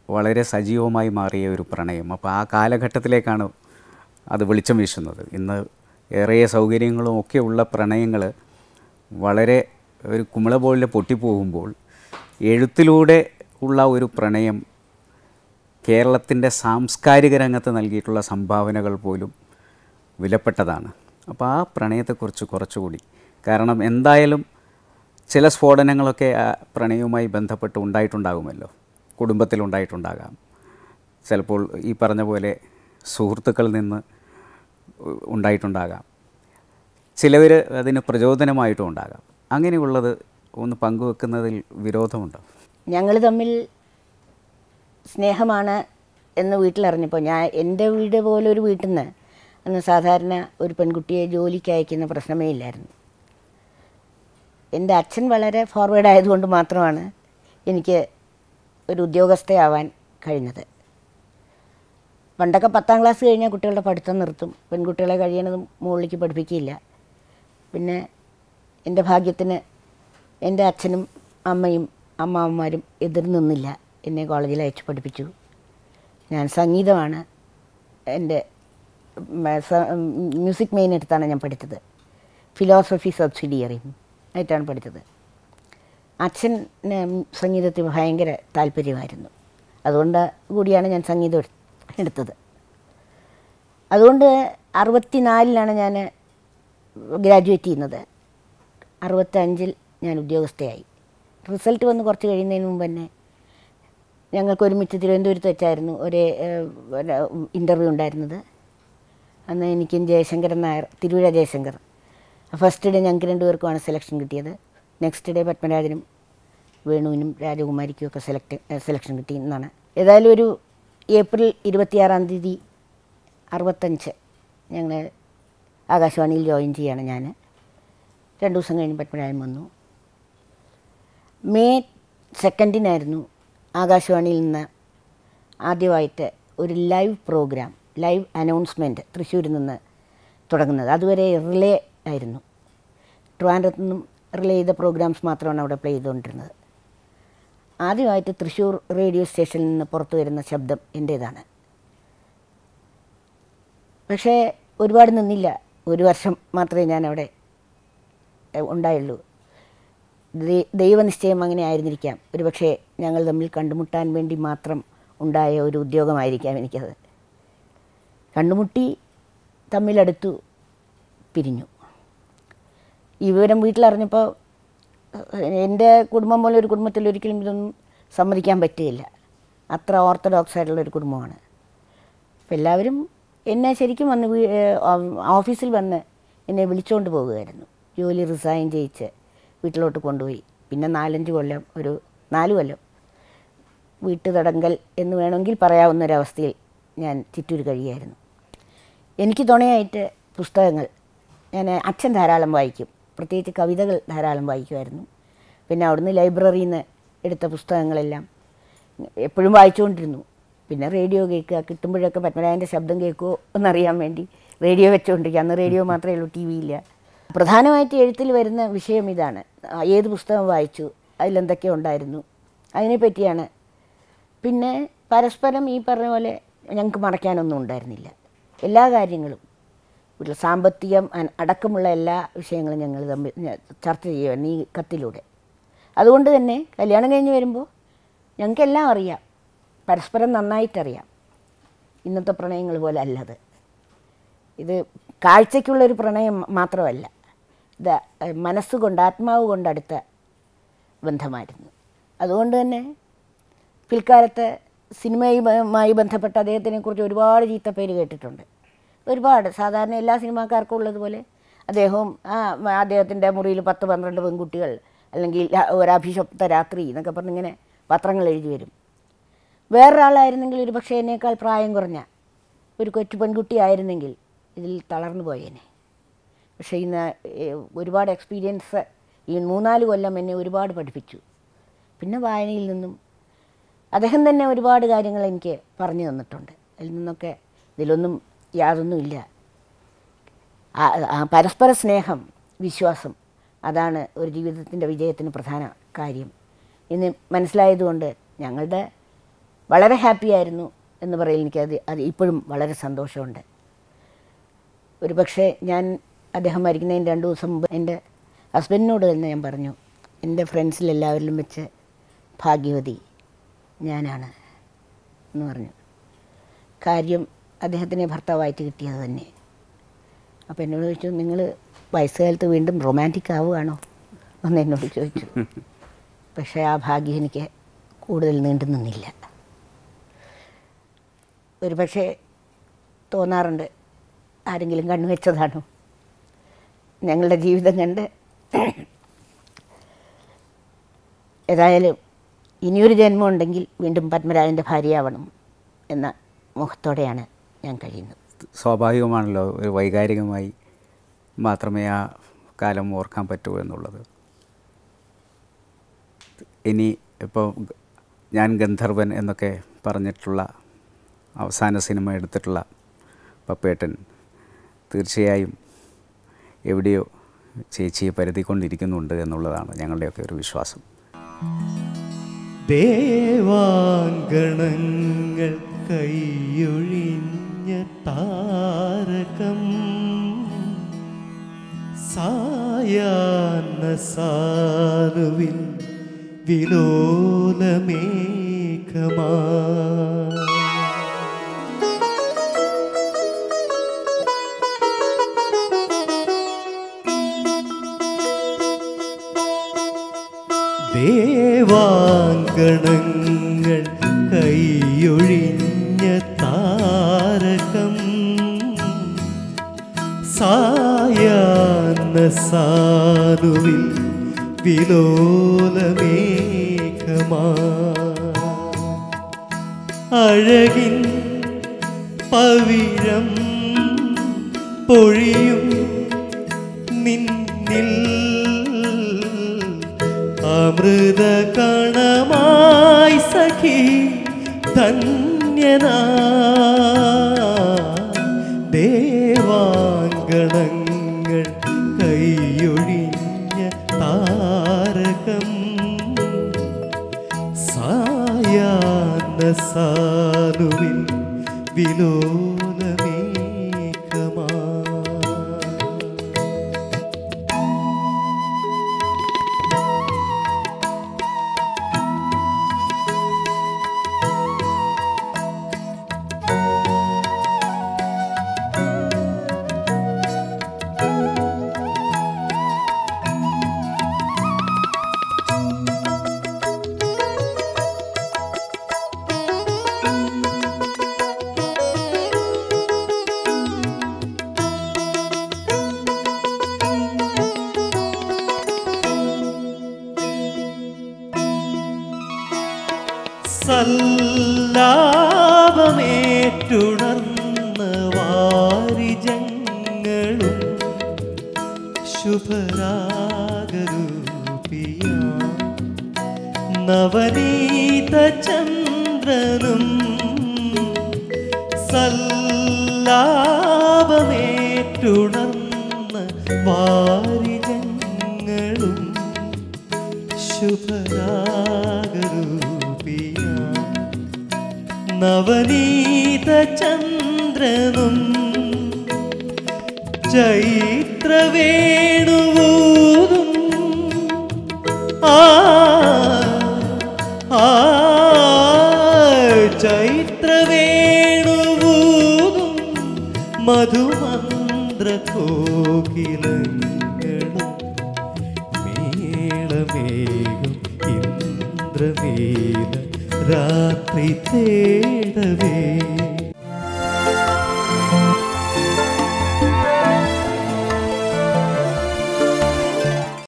വളരെ സജീവമായി മാറിയ ഒരു പ്രണയം. അപ്പോൾ ആ കാലഘട്ടത്തിലേക്കാണ് അത് വെളിച്ചം വീശുന്നത്. ഇന്ന് ഏറെ സൗകര്യങ്ങളും ഒക്കെ ഉള്ള പ്രണയങ്ങൾ വളരെ ഒരു കുമിള പോലെ പൊട്ടിപ്പോകുമ്പോൾ എഴുത്തിലൂടെ ഉള്ള ഒരു പ്രണയം കേരളത്തിൻ്റെ സാംസ്കാരിക രംഗത്ത് നൽകിയിട്ടുള്ള സംഭാവനകൾ പോലും വിലപ്പെട്ടതാണ്. അപ്പോൾ ആ പ്രണയത്തെക്കുറിച്ച് കുറച്ചുകൂടി, കാരണം എന്തായാലും ചില സ്ഫോടനങ്ങളൊക്കെ ആ പ്രണയവുമായി ബന്ധപ്പെട്ട് ഉണ്ടായിട്ടുണ്ടാകുമല്ലോ. കുടുംബത്തിലുണ്ടായിട്ടുണ്ടാകാം, ചിലപ്പോൾ ഈ പറഞ്ഞ പോലെ സുഹൃത്തുക്കളിൽ നിന്ന് ഉണ്ടായിട്ടുണ്ടാകാം, ചിലവർ അതിന് പ്രചോദനമായിട്ടും ഉണ്ടാകാം. അങ്ങനെയുള്ളത് ഒന്ന് പങ്കുവെക്കുന്നതിൽ വിരോധമുണ്ടോ? ഞങ്ങൾ തമ്മിൽ സ്നേഹമാണ് എന്ന് വീട്ടിലറിഞ്ഞപ്പോൾ, എൻ്റെ വീട് പോലെ ഒരു വീട്ടിൽ നിന്ന് അന്ന് സാധാരണ ഒരു പെൺകുട്ടിയെ ജോലിക്ക് അയക്കുന്ന പ്രശ്നമേ ഇല്ലായിരുന്നു. എൻ്റെ അച്ഛൻ വളരെ ഫോർവേഡ് ആയതുകൊണ്ട് മാത്രമാണ് എനിക്ക് ഒരു ഉദ്യോഗസ്ഥയാവാൻ കഴിഞ്ഞത്. പണ്ടൊക്കെ 10ാം ക്ലാസ് കഴിഞ്ഞാൽ കുട്ടികളുടെ പഠിത്തം നിർത്തും, പെൺകുട്ടികളെ കഴിയണതും മുകളിലേക്ക് പഠിപ്പിക്കില്ല. പിന്നെ എൻ്റെ ഭാഗ്യത്തിന് എൻ്റെ അച്ഛനും അമ്മയും അമ്മാവന്മാരും എതിർ നിന്നില്ല, എന്നെ കോളേജിൽ അയച്ച് പഠിപ്പിച്ചു. ഞാൻ സംഗീതമാണ് എൻ്റെ മ്യൂസിക് മെയിൻ എടുത്താണ് ഞാൻ പഠിച്ചത്. ഫിലോസഫി സബ്സിഡിയറി ആയിട്ടാണ് പഠിച്ചത്. അച്ഛന് സംഗീതത്തിൽ ഭയങ്കര താല്പര്യമായിരുന്നു, അതുകൊണ്ട് കൂടിയാണ് ഞാൻ സംഗീതം എടുത്തത്. അതുകൊണ്ട് 64-ലാണ് ഞാൻ ഗ്രാജുവേറ്റ് ചെയ്യുന്നത്. 65-ൽ ഞാൻ ഉദ്യോഗസ്ഥയായി. റിസൾട്ട് വന്ന് കുറച്ച് കഴിയുന്നതിന് മുമ്പ് തന്നെ ഞങ്ങൾക്ക് ഒരുമിച്ച് തിരുവനന്തപുരത്ത് വെച്ചായിരുന്നു ഒരു ഇൻ്റർവ്യൂ ഉണ്ടായിരുന്നത്. അന്ന് എനിക്കും ജയശങ്കരൻ നായർ, തിരുവര ജയശങ്കർ, ഫസ്റ്റ് ഡേ ഞങ്ങൾക്ക് 2 പേർക്കുമാണ് സെലക്ഷൻ കിട്ടിയത്. നെക്സ്റ്റ് ഡേ പത്മരാജനും വേണുവിനും രാജകുമാരിക്കും ഒക്കെ സെലക്ഷൻ കിട്ടി എന്നാണ്. ഏതായാലും ഒരു ഏപ്രിൽ 26-ാം തീയതി 65 ഞങ്ങൾ ആകാശവാണിയിൽ ജോയിൻ ചെയ്യാണ്. ഞാൻ 2 ദിവസം കഴിഞ്ഞ് പത്മരാജൻ വന്നു. മെയ് 2-നായിരുന്നു ആകാശവാണിയിൽ നിന്ന് ആദ്യമായിട്ട് ഒരു ലൈവ് പ്രോഗ്രാം, ലൈവ് അനൗൺസ്മെൻറ്റ് തൃശ്ശൂരിൽ നിന്ന് തുടങ്ങുന്നത്. അതുവരെ റിലേ ആയിരുന്നു. ട്രിവാൻഡ്രത്തു നിന്നും റിലേ ചെയ്ത പ്രോഗ്രാംസ് മാത്രമാണ് അവിടെ പ്ലേ ചെയ്തുകൊണ്ടിരുന്നത്. ആദ്യമായിട്ട് തൃശ്ശൂർ റേഡിയോ സ്റ്റേഷനിൽ നിന്ന് പുറത്തു വരുന്ന ശബ്ദം എൻ്റേതാണ്. പക്ഷേ ഒരുപാട് നിന്നില്ല, 1 വർഷം മാത്രമേ ഞാൻ അവിടെ ഉണ്ടായുള്ളൂ. ദൈവനിശ്ചയം അങ്ങനെ ആയിരുന്നിരിക്കാം. ഒരുപക്ഷെ ഞങ്ങൾ തമ്മിൽ കണ്ടുമുട്ടാൻ വേണ്ടി മാത്രം ഉണ്ടായ ഒരു ഉദ്യോഗമായിരിക്കാം എനിക്കത്. കണ്ടുമുട്ടി, തമ്മിലടുത്തു, പിരിഞ്ഞു. ഈ വിവരം വീട്ടിലറിഞ്ഞപ്പോൾ എൻ്റെ കുടുംബം പോലെ ഒരു കുടുംബത്തിൽ ഒരിക്കലും ഇതൊന്നും സമ്മതിക്കാൻ പറ്റുകയില്ല. അത്ര ഓർത്തഡോക്സ് ആയിട്ടുള്ളൊരു കുടുംബമാണ്. അപ്പം എല്ലാവരും എന്നെ ശരിക്കും വന്ന് ഓഫീസിൽ വന്ന് എന്നെ വിളിച്ചുകൊണ്ട് പോകുമായിരുന്നു. ജോലി റിസൈൻ ചെയ്യിച്ച് വീട്ടിലോട്ട് കൊണ്ടുപോയി. പിന്നെ 4-5 കൊല്ലം, ഒരു 4 കൊല്ലം വീട്ടുതടങ്കൽ എന്ന് വേണമെങ്കിൽ പറയാവുന്നൊരവസ്ഥയിൽ ഞാൻ ചിറ്റൂർ കഴിയായിരുന്നു. എനിക്ക് തുണയായിട്ട് പുസ്തകങ്ങൾ, അച്ഛൻ ധാരാളം വായിക്കും, പ്രത്യേകിച്ച് കവിതകൾ ധാരാളം വായിക്കുമായിരുന്നു. പിന്നെ അവിടുന്ന് ലൈബ്രറിയിൽ നിന്ന് എടുത്ത പുസ്തകങ്ങളെല്ലാം എപ്പോഴും വായിച്ചുകൊണ്ടിരുന്നു. പിന്നെ റേഡിയോ കേൾക്കുക, കിട്ടുമ്പോഴൊക്കെ പത്മരാജൻ്റെ ശബ്ദം കേൾക്കുമോ എന്നറിയാൻ വേണ്ടി റേഡിയോ വെച്ചുകൊണ്ടിരിക്കുക. അന്ന് റേഡിയോ മാത്രമേ ഉള്ളൂ, ടി വി ഇല്ല. പ്രധാനമായിട്ട് എഴുത്തിൽ വരുന്ന വിഷയം ഇതാണ്: ഏത് പുസ്തകം വായിച്ചു, അതിലെന്തൊക്കെ ഉണ്ടായിരുന്നു, അതിനെപ്പറ്റിയാണ്. പിന്നെ പരസ്പരം ഈ പറഞ്ഞ പോലെ ഞങ്ങൾക്ക് മറയ്ക്കാനൊന്നും ഉണ്ടായിരുന്നില്ല. എല്ലാ കാര്യങ്ങളും, വീട്ടിൽ സാമ്പത്തികം അടക്കമുള്ള എല്ലാ വിഷയങ്ങളും ഞങ്ങൾ തമ്മിൽ ചർച്ച ചെയ്യുമായിരുന്നു ഈ കത്തിലൂടെ. അതുകൊണ്ട് തന്നെ കല്യാണം കഴിഞ്ഞ് വരുമ്പോൾ ഞങ്ങൾക്കെല്ലാം അറിയാം, പരസ്പരം നന്നായിട്ടറിയാം. ഇന്നത്തെ പ്രണയങ്ങൾ പോലെ അല്ലത്. ഇത് കാഴ്ചയ്ക്കുള്ളൊരു പ്രണയം മാത്രമല്ല, ഇത് മനസ്സുകൊണ്ട്, ആത്മാവ് കൊണ്ടടുത്ത ബന്ധമായിരുന്നു. അതുകൊണ്ട് തന്നെ പിൽക്കാലത്ത് സിനിമയുമായി ബന്ധപ്പെട്ട അദ്ദേഹത്തിനെക്കുറിച്ച് ഒരുപാട് ചീത്തപ്പേര് കേട്ടിട്ടുണ്ട്. ഒരുപാട്, സാധാരണ എല്ലാ സിനിമാക്കാർക്കും ഉള്ളതുപോലെ അദ്ദേഹവും അദ്ദേഹത്തിൻ്റെ മുറിയിൽ 10-12 പെൺകുട്ടികൾ, അല്ലെങ്കിൽ ഒരഭിശപ്ത രാത്രി എന്നൊക്കെ പറഞ്ഞിങ്ങനെ പത്രങ്ങൾ എഴുതി വരും. വേറൊരാളായിരുന്നെങ്കിൽ ഒരു പക്ഷേ എന്നേക്കാൾ പ്രായം കുറഞ്ഞ ഒരു കൊച്ചു പെൺകുട്ടി ആയിരുന്നെങ്കിൽ ഇതിൽ തളർന്നു പോയേനെ. പക്ഷേ ഇന്ന് ഒരുപാട് എക്സ്പീരിയൻസ് ഈ 3-4 കൊല്ലം എന്നെ ഒരുപാട് പഠിപ്പിച്ചു. പിന്നെ വായനയിൽ നിന്നും അദ്ദേഹം തന്നെ ഒരുപാട് കാര്യങ്ങൾ എനിക്ക് പറഞ്ഞു തന്നിട്ടുണ്ട്. അതിൽ നിന്നൊക്കെ ഇതിലൊന്നും യാതൊന്നുമില്ല. പരസ്പര സ്നേഹം, വിശ്വാസം, അതാണ് ഒരു ജീവിതത്തിൻ്റെ വിജയത്തിന് പ്രധാന കാര്യം എന്ന് മനസ്സിലായതുകൊണ്ട് ഞങ്ങളുടെ വളരെ ഹാപ്പിയായിരുന്നു എന്ന് പറയൽ അത് ഇപ്പോഴും വളരെ സന്തോഷമുണ്ട്. ഒരു പക്ഷേ ഞാൻ അദ്ദേഹം മരിക്കുന്നതിന് 2 ദിവസം മുമ്പ് എൻ്റെ ഹസ്ബൻഡിനോട് തന്നെ ഞാൻ പറഞ്ഞു, എൻ്റെ ഫ്രണ്ട്സിലെല്ലാവരിലും വെച്ച് ഭാഗ്യവതി ഞാനാണ് എന്ന് പറഞ്ഞു. കാര്യം അദ്ദേഹത്തിനെ ഭർത്താവായിട്ട് കിട്ടിയത് തന്നെ. അപ്പോൾ എന്നോട് ചോദിച്ചു, നിങ്ങൾ വയസ്സുകാലത്ത് വീണ്ടും റൊമാൻറ്റിക് ആവുകയാണോ എന്ന് എന്നോട് ചോദിച്ചു. പക്ഷേ ആ ഭാഗ്യം എനിക്ക് കൂടുതൽ നീണ്ടു നിന്നില്ല. ഒരു പക്ഷേ തോന്നാറുണ്ട്, ആരെങ്കിലും കണ്ണുവെച്ചതാണോ? ഞങ്ങളുടെ ജീവിതം കണ്ട് ഏതായാലും ഇനിയൊരു ജന്മം ഉണ്ടെങ്കിൽ വീണ്ടും പത്മരാജൻ്റെ ഭാര്യയാവണം എന്ന മോഹത്തോടെയാണ് ഞാൻ കഴിയുന്നത്. സ്വാഭാവികമാണല്ലോ, ഒരു വൈകാരികമായി മാത്രമേ ആ കാലം ഓർക്കാൻ പറ്റൂ എന്നുള്ളത്. ഇനി ഇപ്പോൾ ഞാൻ ഗന്ധർവൻ എന്നൊക്കെ പറഞ്ഞിട്ടുള്ള അവസാന സിനിമ എടുത്തിട്ടുള്ള പപ്പേട്ടൻ തീർച്ചയായും എവിടെയോ ചേച്ചിയെ പരതിക്കൊണ്ടിരിക്കുന്നുണ്ട് എന്നുള്ളതാണ് ഞങ്ങളുടെയൊക്കെ ഒരു വിശ്വാസം. ദേവാങ്കണങ്ങൾ കൈയൊഴിഞ്ഞ താരകം സായാഹ്ന സാനുവിൽ വിലോലമേഘമാ ദേവാങ്കണങ്ങൾ കൈയൊഴിഞ്ഞ താരകം സായാഹ്ന സാനുവിൽ വിലോലമേഘമാ അഴകിൻ പവിഴം പൊഴിയും നിന്നിൽ അമൃതകണമായി സഖി ധന്യനാ ദേവാങ്കണങ്ങൾ കൈയൊഴിഞ്ഞ താരകം സായാഹ്ന സാനുവിൽ വിലോലമേഘമാ സല്ലാപമേറ്റുണർന്ന വാരിജങ്ങളും ശുഭരാഗരൂപിയ നവനീത ചന്ദ്രനും സല്ലാപമേറ്റുണർന്ന വാരിജങ്ങളും ശുഭരാഗരൂപിയ നവനീത ചന്ദ്രനും ചൈത്രവേണുവൂതും ചൈത്രവേണുവൂതും മധുമന്ത്ര കോകിലങ്ങളും മേളമേഘം ഇന്ദ്രനീല രാത്രി തേടവേ